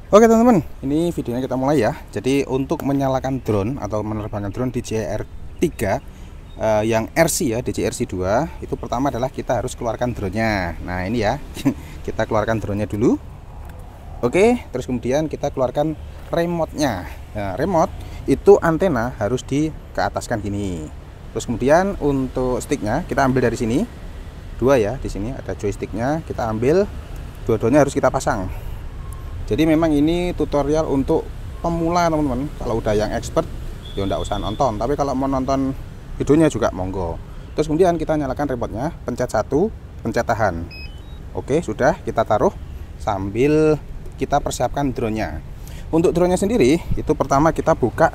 Oke teman-teman, ini videonya kita mulai ya. Jadi untuk menyalakan drone atau menerbangkan drone DJI R3 yang RC ya, DJI RC 2, itu pertama adalah kita harus keluarkan drone-nya. Nah ini ya, kita keluarkan drone-nya dulu. Oke, terus kemudian kita keluarkan remote-nya. Nah, remote itu antena harus dikeataskan gini. Terus kemudian untuk sticknya kita ambil dari sini, dua ya, di sini ada joysticknya, kita ambil, dua-duanya harus kita pasang. Jadi memang ini tutorial untuk pemula teman-teman. Kalau udah yang expert ya enggak usah nonton, tapi kalau mau nonton videonya juga monggo. Terus kemudian kita nyalakan remote-nya, pencet 1, pencet tahan. Oke, sudah kita taruh sambil kita persiapkan drone-nya. Untuk drone-nya sendiri itu pertama kita buka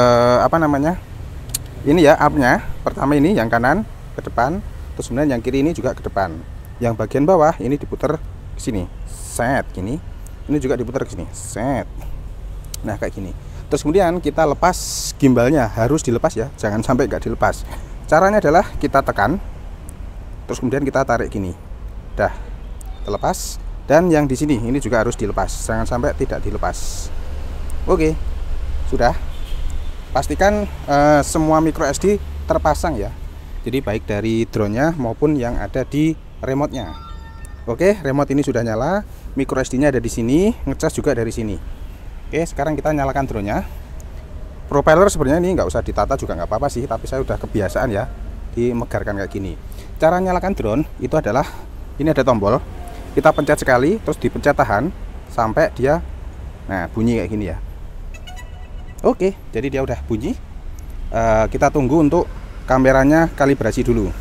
ini ya app-nya. Pertama ini yang kanan ke depan, terus kemudian yang kiri ini juga ke depan. Yang bagian bawah ini diputar ke sini. Set gini. Ini juga diputar ke sini, set. Nah kayak gini. Terus kemudian kita lepas gimbalnya, harus dilepas ya, jangan sampai nggak dilepas. Caranya adalah kita tekan, terus kemudian kita tarik gini, dah terlepas. Dan yang di sini ini juga harus dilepas, jangan sampai tidak dilepas. Oke, sudah. Pastikan semua micro SD terpasang ya. Jadi baik dari drone-nya maupun yang ada di remote-nya. Oke, remote ini sudah nyala. Micro SD-nya ada di sini, ngecas juga dari sini. Oke, sekarang kita nyalakan drone-nya. Propeller sebenarnya ini nggak usah ditata juga nggak apa-apa sih, tapi saya udah kebiasaan ya dimegarkan kayak gini. Cara nyalakan drone itu adalah ini ada tombol, kita pencet sekali, terus dipencet tahan sampai dia, nah bunyi kayak gini ya. Oke, jadi dia udah bunyi. Kita tunggu untuk kameranya kalibrasi dulu.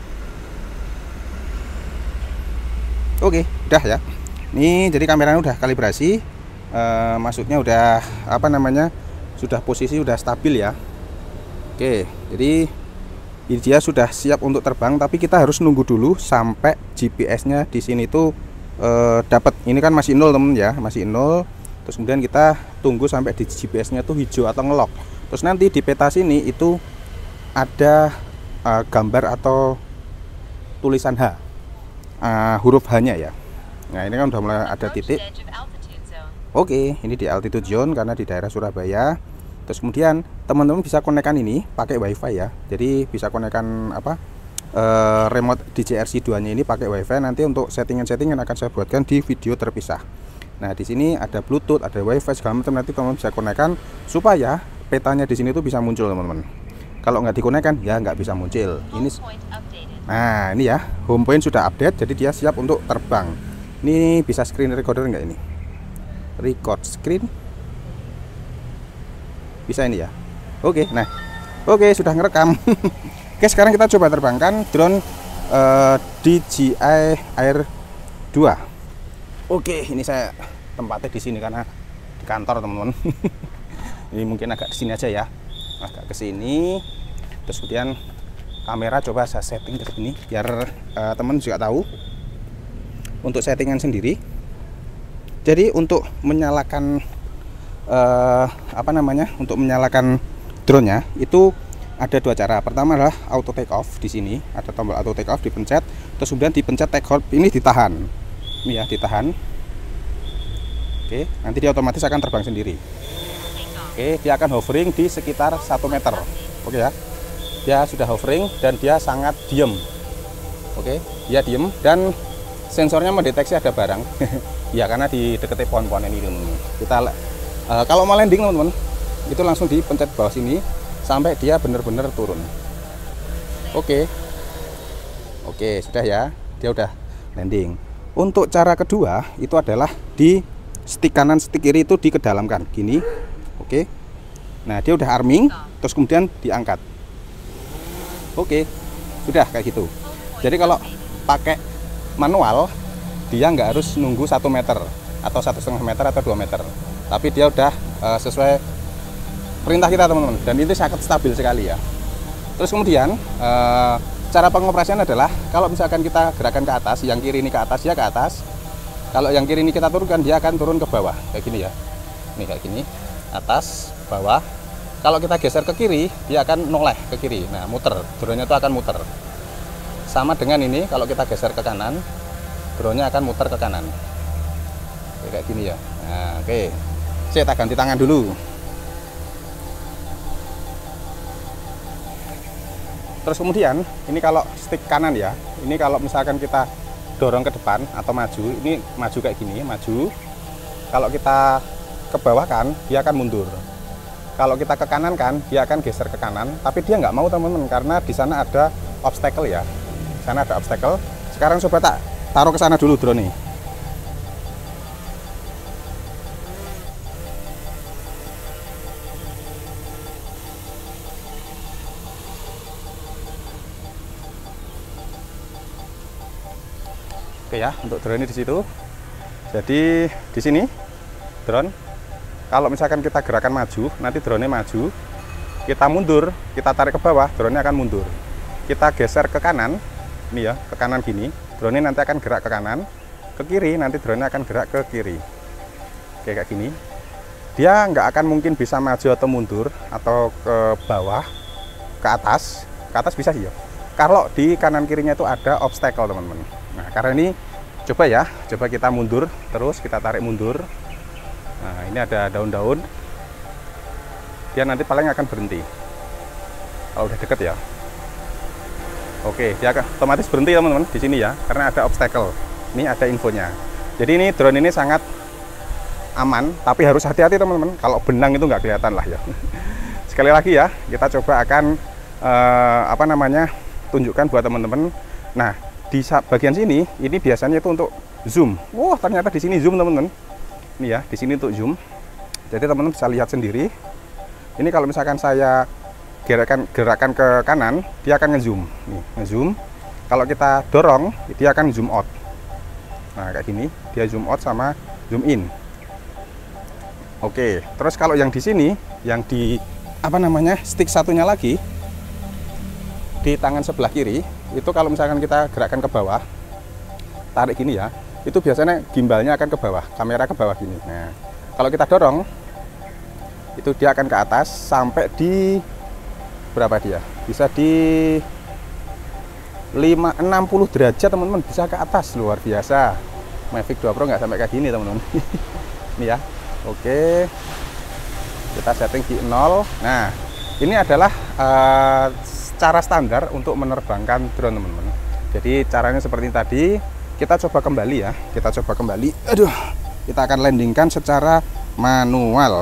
Oke, udah ya. Ini jadi kameranya udah kalibrasi, maksudnya udah sudah posisi udah stabil ya. Oke, jadi dia sudah siap untuk terbang, tapi kita harus nunggu dulu sampai GPS-nya di sini tuh dapat. Ini kan masih 0 temen ya, masih 0. Terus kemudian kita tunggu sampai di GPS-nya tuh hijau atau ngelok. Terus nanti di peta sini itu ada gambar atau tulisan H, huruf H-nya ya. Nah ini kan udah mulai ada titik. Oke, ini di altitude zone karena di daerah Surabaya. Terus kemudian teman-teman bisa konekkan ini pakai wifi ya. Jadi bisa konekkan remote DJI RC 2 nya ini pakai wifi. Nanti untuk settingan-settingan akan saya buatkan di video terpisah. Nah di sini ada Bluetooth, ada wifi segala macam. Nanti teman-teman bisa konekkan supaya petanya di sini tuh bisa muncul teman-teman. Kalau nggak dikonekkan ya nggak bisa muncul. Ini, nah ini ya home point sudah update, jadi dia siap untuk terbang. Ini bisa screen recorder nggak ini? Record screen bisa ini ya. Oke, nah oke sudah ngerekam. Oke, sekarang kita coba terbangkan drone DJI Air 2. Oke, ini saya tempatnya di sini karena di kantor teman-teman. Ini mungkin agak ke sini aja ya, agak ke sini. Terus kemudian kamera coba saya setting ke sini biar teman juga tahu. Untuk settingan sendiri, jadi untuk menyalakan untuk menyalakan drone-nya itu ada dua cara. Pertama adalah auto take off. Di sini ada tombol auto take off, dipencet, terus kemudian dipencet take off, ini ditahan. Ini ya, ditahan. Oke, nanti dia otomatis akan terbang sendiri. Oke, dia akan hovering di sekitar 1 meter. Oke ya, dia sudah hovering dan dia sangat diem. Oke, dia diem dan sensornya mendeteksi ada barang. Ya karena di dekati pohon-pohon ini kita kalau mau landing teman-teman itu langsung dipencet bawah sini sampai dia benar-benar turun. Oke, sudah ya, dia udah landing. Untuk cara kedua itu adalah di stick kanan stick kiri itu dikedalamkan gini. Oke, nah dia udah arming, terus kemudian diangkat. Oke, sudah kayak gitu. Jadi kalau pakai manual dia nggak harus nunggu 1 meter atau 1,5 meter atau 2 meter, tapi dia udah sesuai perintah kita teman-teman, dan itu sangat stabil sekali ya. Terus kemudian cara pengoperasian adalah kalau misalkan kita gerakan ke atas, yang kiri ini ke atas ya ke atas, kalau yang kiri ini kita turunkan dia akan turun ke bawah kayak gini ya. Ini kayak gini, atas bawah. Kalau kita geser ke kiri dia akan noleh ke kiri, nah muter, drone-nya itu akan muter. Sama dengan ini, kalau kita geser ke kanan, drone-nya akan muter ke kanan. kayak gini ya. Nah, oke. Saya tak ganti tangan dulu. Terus kemudian ini kalau stick kanan ya, ini kalau misalkan kita dorong ke depan atau maju, ini maju kayak gini, maju. Kalau kita ke bawah kan, dia akan mundur. Kalau kita ke kanan kan, dia akan geser ke kanan. Tapi dia nggak mau teman-teman, karena di sana ada obstacle ya. Di sana ada obstacle. Sekarang coba tak taruh ke sana dulu drone nih. Oke ya, untuk drone ini di situ. Jadi di sini drone, kalau misalkan kita gerakan maju, nanti drone maju. Kita mundur, kita tarik ke bawah, drone akan mundur. Kita geser ke kanan, ini ya, ke kanan gini, drone nanti akan gerak ke kanan. Ke kiri, nanti drone akan gerak ke kiri. Oke, kayak gini. Dia nggak akan mungkin bisa maju atau mundur atau ke bawah, ke atas. Ke atas bisa sih ya. Kalau di kanan kirinya itu ada obstacle teman-teman. Nah, karena ini coba ya, coba kita mundur terus, kita tarik mundur. Nah, ini ada daun-daun. Dia nanti paling akan berhenti. Kalau udah deket ya. Oke, dia akan otomatis berhenti teman-teman di sini ya, karena ada obstacle. Ini ada infonya. Jadi ini drone ini sangat aman, tapi harus hati-hati teman-teman. Kalau benang itu nggak kelihatan lah ya. Sekali lagi ya, kita coba akan tunjukkan buat teman-teman. Nah, di bagian sini ini biasanya itu untuk zoom. Wah, ternyata di sini zoom teman-teman. Ini ya, di sini untuk zoom. Jadi teman-teman bisa lihat sendiri. Ini kalau misalkan saya gerakan ke kanan, dia akan ngezoom. Nih, ngezoom. Kalau kita dorong, dia akan zoom out. Nah, kayak gini, dia zoom out sama zoom in. Oke, terus kalau yang di sini, yang di stick satunya lagi di tangan sebelah kiri, itu kalau misalkan kita gerakkan ke bawah, tarik gini ya, itu biasanya gimbalnya akan ke bawah, kamera ke bawah gini. Nah, kalau kita dorong, itu dia akan ke atas sampai di berapa dia? Bisa di 60 derajat teman-teman, bisa ke atas, luar biasa. Mavic 2 Pro nggak sampai kayak gini teman-teman. Ini ya, oke. Kita setting di 0. Nah, ini adalah cara standar untuk menerbangkan drone teman-teman. Jadi caranya seperti tadi. Kita coba kembali ya, kita coba kembali. Aduh, kita akan landingkan secara manual.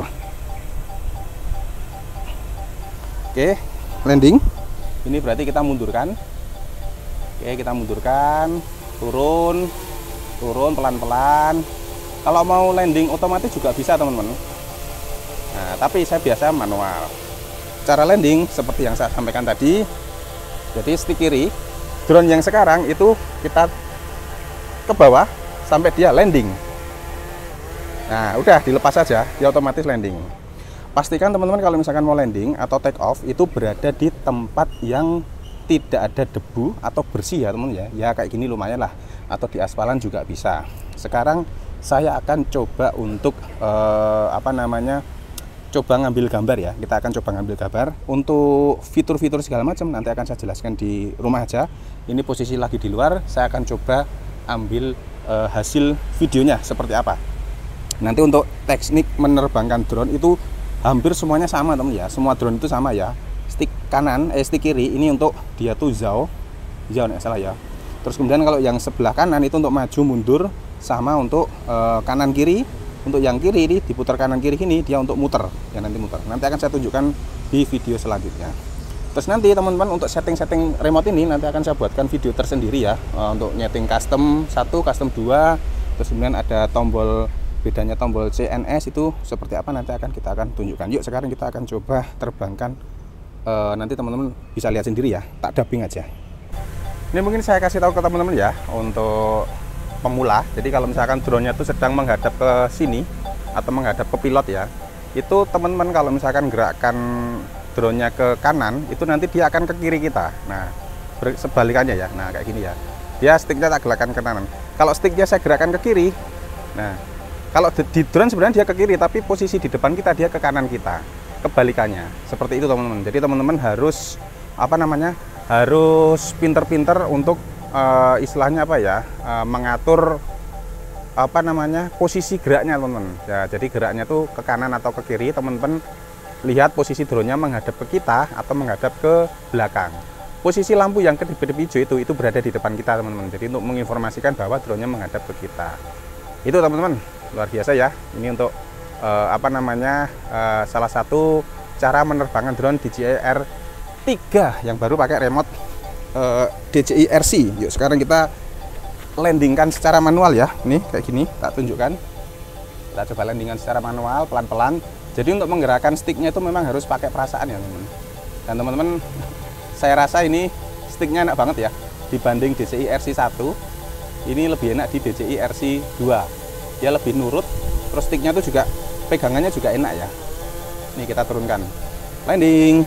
Oke, landing. Ini berarti kita mundurkan. Oke, kita mundurkan, turun pelan-pelan. Kalau mau landing otomatis juga bisa teman-teman. Nah, tapi saya biasa manual. Cara landing seperti yang saya sampaikan tadi. Jadi stick kiri, drone yang sekarang itu kita ke bawah sampai dia landing. Nah, udah dilepas saja, dia otomatis landing. Pastikan teman-teman kalau misalkan mau landing atau take off itu berada di tempat yang tidak ada debu atau bersih ya teman-teman ya. Ya kayak gini lumayan lah, atau di aspalan juga bisa. Sekarang saya akan coba untuk coba ngambil gambar ya. Kita akan coba ngambil gambar. Untuk fitur-fitur segala macam nanti akan saya jelaskan di rumah aja. Ini posisi lagi di luar, saya akan coba ambil hasil videonya seperti apa. Nanti untuk teknik menerbangkan drone itu hampir semuanya sama teman ya. Semua drone itu sama ya. Stick kanan, stick kiri ini untuk dia tuh jauh nggak salah ya. Terus kemudian kalau yang sebelah kanan itu untuk maju mundur, sama untuk kanan kiri. Untuk yang kiri ini diputar kanan kiri ini dia untuk muter ya, nanti muter. Nanti akan saya tunjukkan di video selanjutnya. Terus nanti teman-teman untuk setting-setting remote ini nanti akan saya buatkan video tersendiri ya, untuk nyeting custom 1, custom 2. Terus kemudian ada tombol, bedanya tombol CNS itu seperti apa nanti kita akan tunjukkan. Yuk sekarang kita akan coba terbangkan, nanti teman-teman bisa lihat sendiri ya, tak dubbing aja. Ini mungkin saya kasih tahu ke teman-teman ya untuk pemula. Jadi kalau misalkan drone-nya itu sedang menghadap ke sini atau menghadap ke pilot ya, itu teman-teman kalau misalkan gerakan drone-nya ke kanan, itu nanti dia akan ke kiri kita. Nah, sebalikannya ya. Nah, kayak gini ya. Dia sticknya tak gerakan ke kanan. Kalau sticknya saya gerakan ke kiri, nah, kalau di drone sebenarnya dia ke kiri, tapi posisi di depan kita dia ke kanan kita. Kebalikannya. Seperti itu teman-teman. Jadi teman-teman harus harus pinter-pinter untuk istilahnya mengatur posisi geraknya teman-teman ya. Jadi geraknya tuh ke kanan atau ke kiri, teman-teman lihat posisi drone-nya menghadap ke kita atau menghadap ke belakang. Posisi lampu yang kedip-kedip hijau itu berada di depan kita teman-teman. Jadi untuk menginformasikan bahwa drone-nya menghadap ke kita. Itu teman-teman, luar biasa ya. Ini untuk salah satu cara menerbangkan drone DJI R3 yang baru pakai remote DJI RC. Yuk sekarang kita landingkan secara manual ya. Nih kayak gini, tak tunjukkan. Kita coba landingkan secara manual pelan-pelan. Jadi untuk menggerakkan sticknya itu memang harus pakai perasaan ya teman-teman. Dan teman-teman, saya rasa ini sticknya enak banget ya. Dibanding DJI RC1, ini lebih enak di DJI RC2. Dia lebih nurut, terus sticknya tuh juga pegangannya juga enak ya. Nih kita turunkan, landing.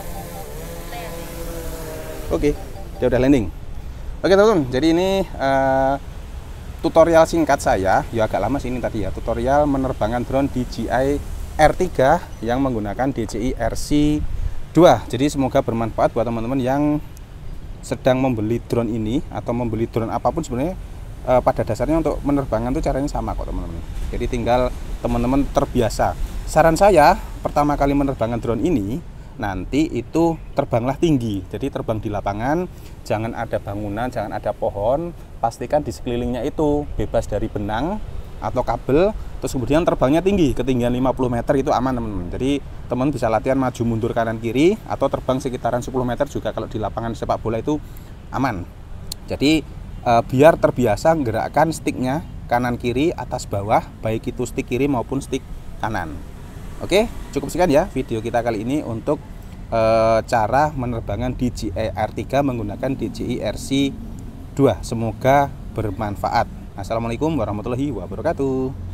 Oke, dia udah landing. Oke teman-teman, jadi ini tutorial singkat saya, ya agak lama sih ini tadi ya, tutorial menerbangkan drone DJI R3 yang menggunakan DJI RC2. Jadi semoga bermanfaat buat teman-teman yang sedang membeli drone ini atau membeli drone apapun. Sebenarnya pada dasarnya untuk menerbangkan itu caranya sama kok teman-teman. Jadi tinggal teman-teman terbiasa. Saran saya pertama kali menerbangkan drone ini, nanti itu terbanglah tinggi. Jadi terbang di lapangan, jangan ada bangunan, jangan ada pohon. Pastikan di sekelilingnya itu bebas dari benang atau kabel. Terus kemudian terbangnya tinggi, ketinggian 50 meter itu aman teman-teman. Jadi teman bisa latihan maju mundur kanan kiri atau terbang sekitaran 10 meter juga kalau di lapangan sepak bola itu aman. Jadi biar terbiasa menggerakkan sticknya kanan kiri atas bawah, baik itu stick kiri maupun stick kanan. Oke, cukup sekian ya video kita kali ini untuk cara menerbangkan DJI R3 menggunakan DJI RC2. Semoga bermanfaat. Assalamualaikum warahmatullahi wabarakatuh.